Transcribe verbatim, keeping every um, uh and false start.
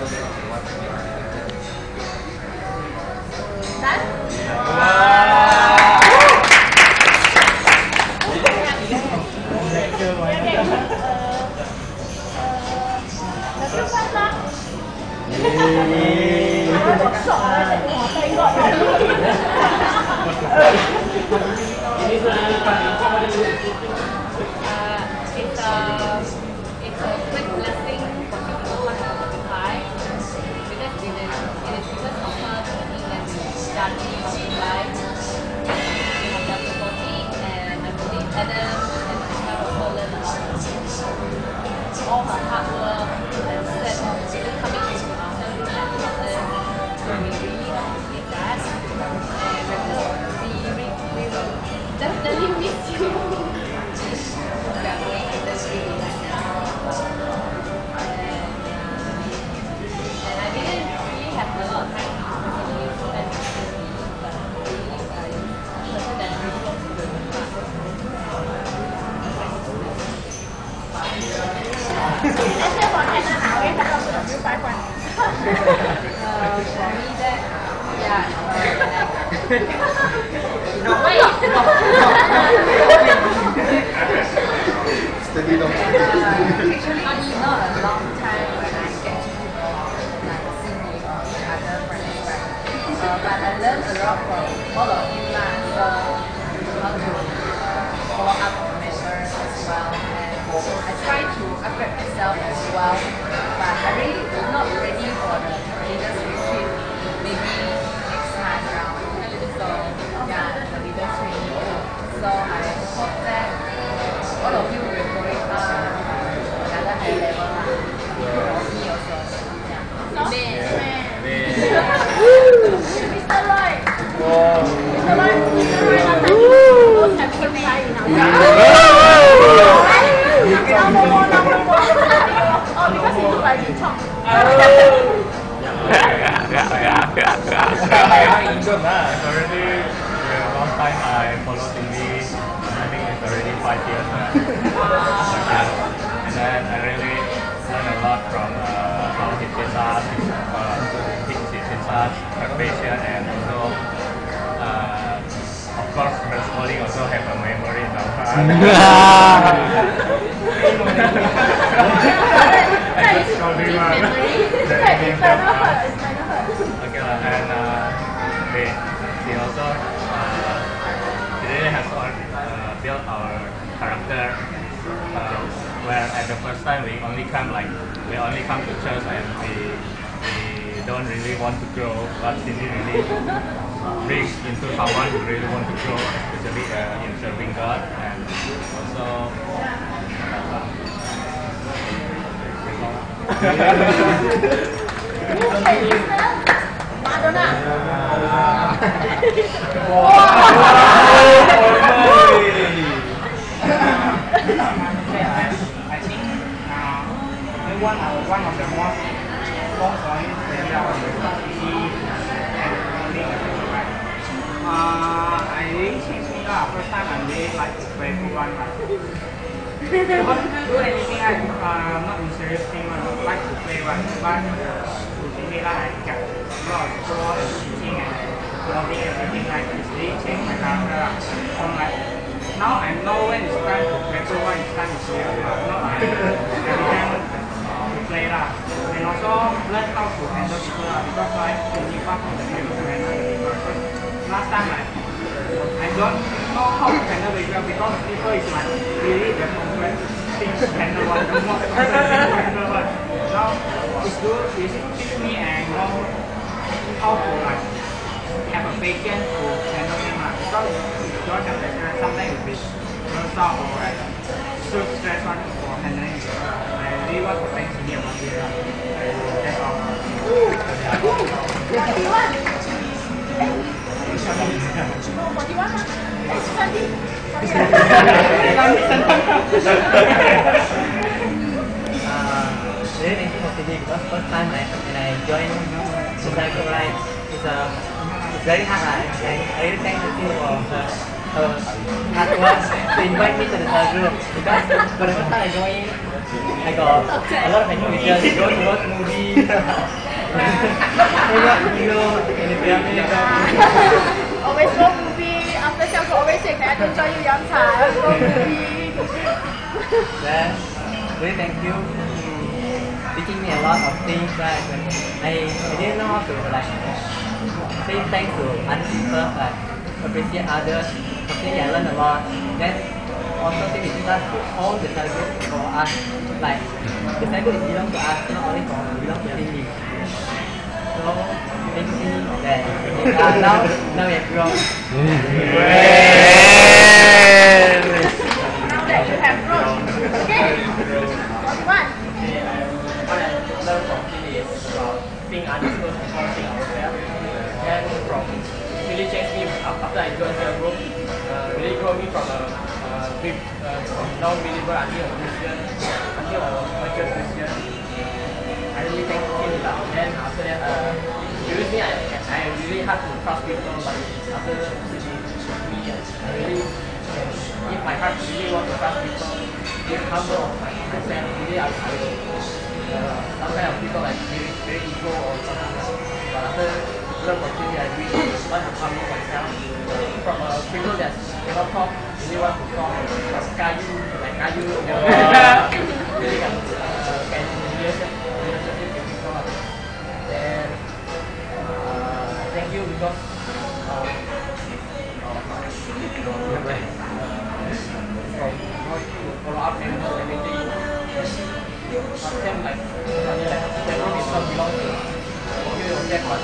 It's a it's a great blessing for me to come to Dubai because it is it is because of her that we study Dubai. We have the opportunity, and I believe Adam and I also learn a lot. All her hard work and set of really coming into our family and partners. So we really appreciate that, and we will we, we, we will definitely miss you. We are going to this really right now. And, uh, and I didn't really have a lot of time to really spend with you, but really uh, person that really wants to do it. Actually, for Hannah now, we have to do five one. Uh, for me that, yeah. Uh, No, wait. Steady long. Actually, not a long time when I get to know like sing with each other friends, right? Uh, but I learned a lot from all of you lah. So how to uh, follow up on members as well, and I try to upgrade myself as well. But I really was not ready for the leaders retreat. Maybe next time around. So yeah, the leaders training. So I hope that all of you will go it uh, another high level lah. Me also. Yeah. Amen. Mister Roy. Mister Roy, Mister Roy, last time you most have good time in our life. Now no more, now no more. Oh, because he look like he talk. It's already a long time I follow T V. I think it's already five years now. And then I really learn a lot from uh, how he teaches us, uh, he teaches us preparation, and also uh, of course personally also have a memory in our heart. That is memory. That is final hurt. It's final hurt. Okay, and uh, they, they also uh, they really has all, uh, built our character. Uh, where at the first time we only come like we only come to church and we we don't really want to grow, but Cindy really brings into someone who really want to grow, especially uh, in serving God, and also. Madonna. I think uh, one of one of the most strong points that I was see and learning right. Uh, I really change me lah. First time I really like to play football. I don't do anything like uh, not in serious thing. I don't like to play one, but to see like I get a lot of joy and teaching and loving everything like it's really changed my character. From like now I know when it's time to play football, it's time to play. Not like every time to play lah. And also learn how to handle people lah, because like when you pass from the people to handle the people. Last time like I don't know how to handle the people because people is like really the complex things to handle one, the most complex things to handle one. Now it's good, it teach me and know how to like have a patience to handle them lah. Because if you don't have patience, sometimes it will be burst out or like so stress one for handling it. I really want to thank you about this lah. That's all. forty-one. No, forty-one lah. Eh, Sandy. Really thank you for today because first time I, when I joined Sundar Group, right, it's, uh, it's very hard right? And I really thank you for uh, uh, hard work to invite me to the Sundar Group because for the first time I joined, I got a lot of education, go to watch movies. I got, you know, in the family, Always go movie. After Xiao Gu always say, "I don't join you young time. Go movie." then, really thank you for teaching me a lot of things, right? When I, I didn't know how to, like, say thanks to other people, like, appreciate others, something I learned a lot. Then, also think it does to all the celebrations for us, like, the celebration belong to us, not only for belong to Cindy. So, thank you that uh, now, now we have grown. Now that you have grown, okay. What you want? What I learned from Cindy is about being others first before being ourselves. And from really changed me after I joined the group. Uh, really grew me from a uh, big, uh, from non-believer until a Christian, until a mature Christian. I really thank Cindy lah. Then after that, uh, previously I, I really hard to trust people, but after Cindy me, I really, if my heart really want to trust people, be humble of my, myself, really I, I will. Uh, some kind of people like very, very ego or something like that. But after learn from Cindy, I really want to humble myself. From uh, people that cannot talk, really want to talk. From Kayu, like Kayu, really can, uh, can relationship, relationship with people. Then, uh, thank you because um, uh, from how you follow up and everything. Some like, I mean like, several people belong to you, that was